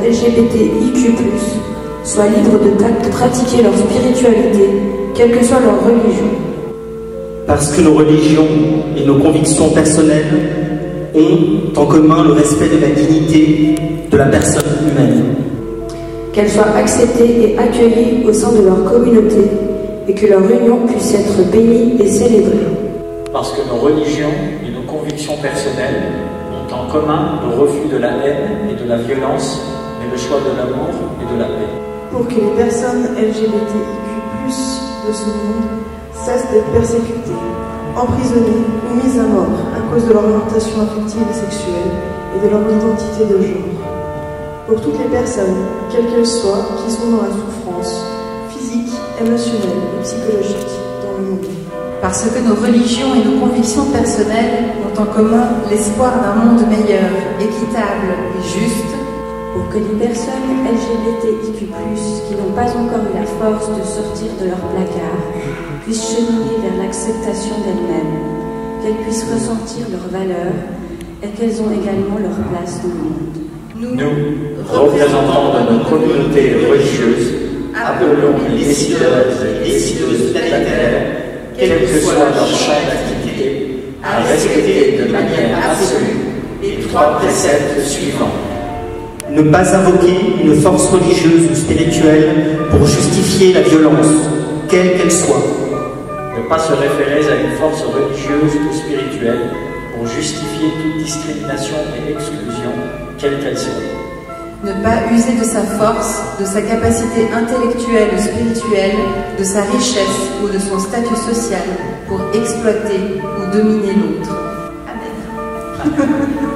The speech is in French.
LGBTIQ+, soient libres de pratiquer leur spiritualité, quelle que soit leur religion. Parce que nos religions et nos convictions personnelles ont en commun le respect de la dignité de la personne humaine. Qu'elles soient acceptées et accueillies au sein de leur communauté et que leur union puisse être bénie et célébrée. Parce que nos religions et nos convictions personnelles ont en commun le refus de la haine et de la violence, mais le choix de l'amour et de la paix. Pour que les personnes LGBTIQ+ de ce monde cessent d'être persécutées, emprisonnées ou mises à mort à cause de leur orientation affective et sexuelle et de leur identité de genre. Pour toutes les personnes, quelles qu'elles soient, qui sont dans la souffrance physique, émotionnelle et psychologique dans le monde. Parce que nos religions et nos convictions personnelles ont en commun l'espoir d'un monde meilleur, équitable et juste. Pour que les personnes LGBTIQ+, qui n'ont pas encore eu la force de sortir de leur placard, puissent cheminer vers l'acceptation d'elles-mêmes, qu'elles puissent ressentir leurs valeurs et qu'elles ont également leur place dans le monde. Nous, représentants de nos communautés religieuses, appelons les décideurs et décideuses planétaires, quel que soit leur champ d'activité, à respecter de manière absolue les 3 préceptes suivants. Ne pas invoquer une force religieuse ou spirituelle pour justifier la violence, quelle qu'elle soit. Ne pas se référer à une force religieuse ou spirituelle pour justifier toute discrimination et exclusion, quelle qu'elle soit. Ne pas user de sa force, de sa capacité intellectuelle ou spirituelle, de sa richesse ou de son statut social pour exploiter ou dominer l'autre. Amen.